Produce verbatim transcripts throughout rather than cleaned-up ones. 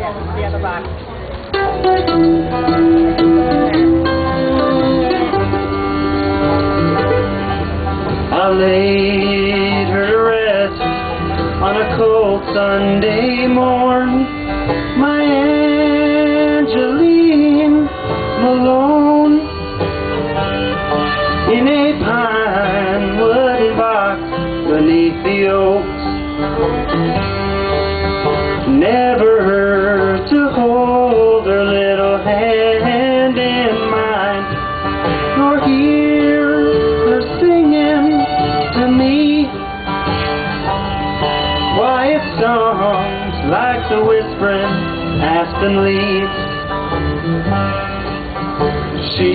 the other box. I laid her to rest on a cold Sunday morn. My Angeline Malone, in a pine wooden box beneath the oaks, never to hold her little hand in mine, nor hear her singing to me quiet songs like the whispering aspen leaves. She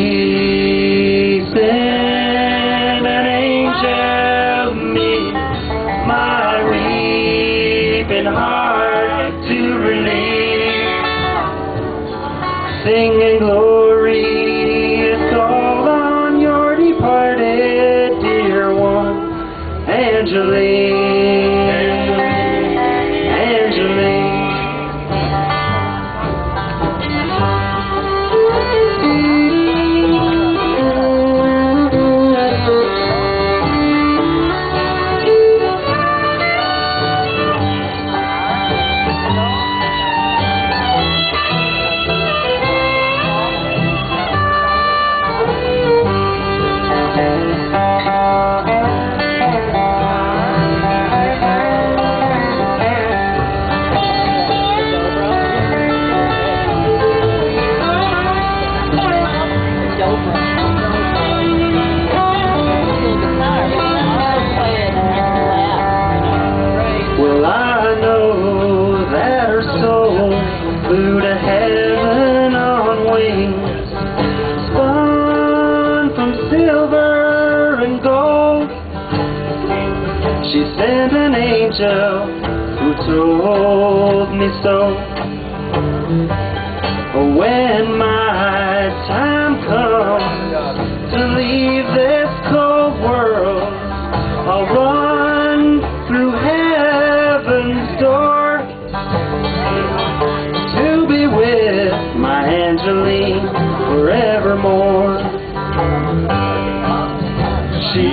sent an angel to me, my weeping heart to relieve, singing glory is called on your departed dear one, Angeline, Angeline. Well, I know that her soul flew to heaven on wings, spun from silver and gold. She sent an angel who told me so. When my time comes to leave this cold world, I'll run through heaven's door to be with my Angeline forevermore. She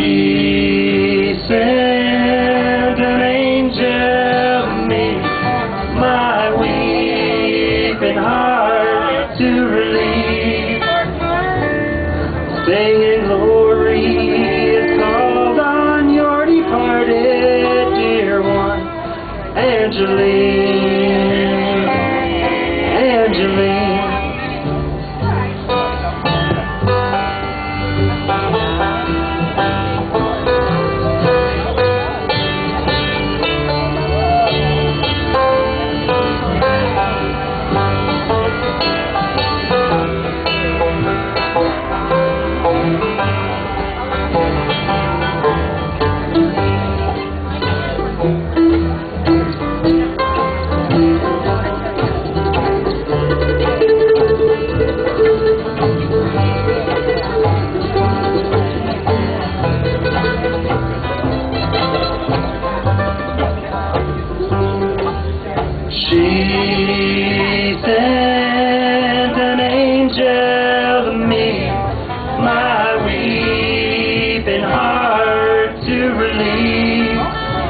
sent an angel to me, my weeping heart to relieve, singing glory is called on your departed dear one, Angeline, Angeline. She sent an angel to me, my weeping heart to relieve,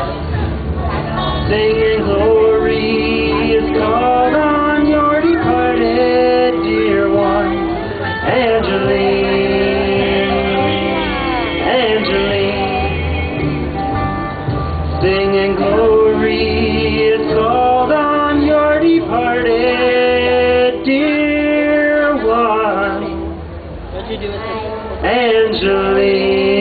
singing glory is called on your departed dear one, Angeline, Angeline, singing glory is called on your departed dear one, What'd you do with this? Angeline.